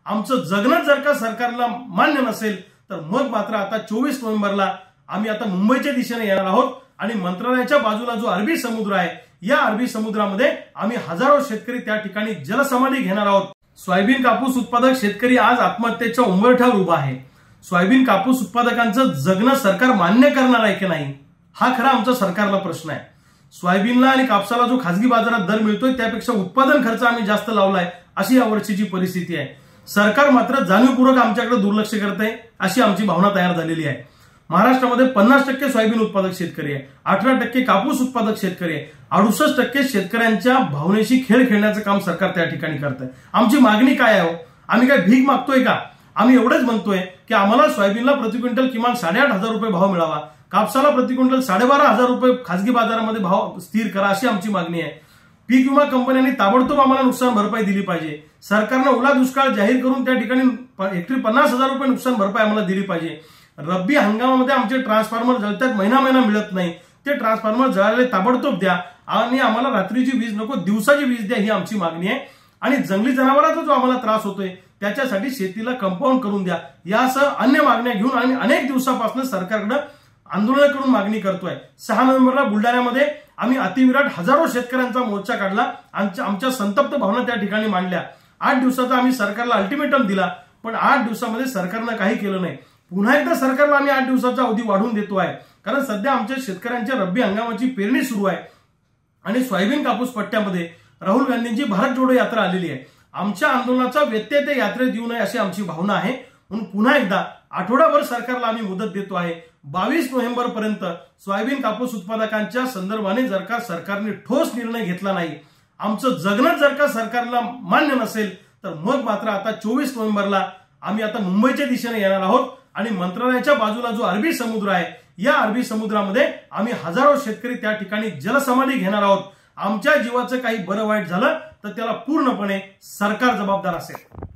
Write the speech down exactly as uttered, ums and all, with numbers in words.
आमचं जगणं जर का सरकारला मान्य नसेल तर मग मात्र आता चोवीस नोव्हेंबरला आम्ही आता मुंबईच्या दिशेने येणार आहोत आणि मंत्रालयाच्या बाजूला जो अरबी समुद्र आहे या अरबी समुद्रामध्ये आम्ही हजारो शेतकरी त्या ठिकाणी जलसमाधी घेणार आहोत। सोयाबीन कापूस उत्पादक शेतकरी आज आत्महत्येच्या उंबरठ्यावर उभा आहे। सोयाबीन कापूस उत्पादकांचं जगणं सरकार मान्य करणार आहे की नाही हा खरा आमचा सरकारला प्रश्न आहे। सोयाबीनला आणि कापसाला जो खासगी बाजारात दर मिळतोय त्यापेक्षा उत्पादन खर्च आम्ही जास्त लावलाय अशी यावर्षीची परिस्थिती आहे। सरकार मात्र जाणीवपूर्वक आमच्याकडे दुर्लक्ष करते अशी आमची भावना तयार झालेली आहे। महाराष्ट्रामध्ये पन्नास टक्के सोयाबीन उत्पादक शेतकरी आहे, अठरा टक्के कापूस उत्पादक शेतकरी आहे, अडुसष्ट टक्के शेतकऱ्यांच्या भावनेशी खेळ खेळण्याचं काम सरकार त्या ठिकाणी करतंय। आमची मागणी काय आहे? आम्ही काय भीक मागतोय का? आम्ही एवढंच म्हणतोय की आम्हाला सोयाबीनला प्रति क्विंटल किमान साडेआठ हजार रुपये भाव मिळावा, कापसाला प्रति क्विंटल साडेबारा हजार रुपये खासगी बाजारामध्ये भाव स्थिर करा अशी आमची मागणी आहे। पीक विमा कंपन्यांनी ताबडतोब आम्हाला नुकसान भरपाई दिली पाहिजे। सरकारनं ओला दुष्काळ जाहीर करून त्या ठिकाणी हेक्टरी पन्नास हजार रुपये नुकसान भरपाई आम्हाला दिली पाहिजे। रब्बी हंगामामध्ये आमचे ट्रान्सफॉर्मर जळतात, महिना महिना मिळत नाही, ते ट्रान्सफॉर्मर जळाले ताबडतोब द्या आणि आम्हाला रात्रीची वीज नको दिवसाची वीज द्या ही आमची मागणी आहे। आणि जंगली जनावरांचा जो आम्हाला त्रास होतोय त्याच्यासाठी शेतीला कंपाऊंड करून द्या यासह अन्य मागण्या घेऊन आम्ही अनेक दिवसापासून सरकारकडे आंदोलन करून मागणी करतोय। सहा नोव्हेंबरला बुलढाण्यामध्ये आम्ही अतिविराट हजारो शेतकऱ्यांचा मोर्चा काढला, आमच्या आमच्या संतप्त भावना त्या ठिकाणी मांडल्या। आठ दिवसाचा आम्ही सरकारला अल्टिमेटम दिला पण आठ दिवसामध्ये सरकारनं काही केलं नाही। पुन्हा एकदा सरकारला आम्ही आठ दिवसाचा अवधी वाढवून देतो आहे कारण सध्या आमच्या शेतकऱ्यांच्या रब्बी हंगामाची पेरणी सुरू आहे आणि सोयाबीन कापूस पट्ट्यामध्ये राहुल गांधींची भारत जोडो यात्रा आलेली आहे। आमच्या आंदोलनाचा व्यत्यय त्या यात्रेत येऊ नये अशी आमची भावना आहे म्हणून पुन्हा एकदा आठवडाभर सरकारला आम्ही मुदत देतो आहे। बावीस नोव्हेंबर पर्यंत सोयाबीन कापूस उत्पादकांच्या संदर्भाने जर का सरकारने ठोस निर्णय घेतला नाही, आमचं जगणं जर का सरकारला मान्य नसेल तर मग मात्र आता चोवीस नोव्हेंबरला आम्ही आता मुंबईच्या दिशेने येणार आहोत आणि मंत्रालयाच्या बाजूला जो अरबी समुद्र आहे या अरबी समुद्रामध्ये आम्ही हजारो शेतकरी त्या ठिकाणी जलसमाधी घेणार आहोत। आमच्या जीवाचं काही बरं वाईट झालं तर त्याला पूर्णपणे सरकार जबाबदार असेल।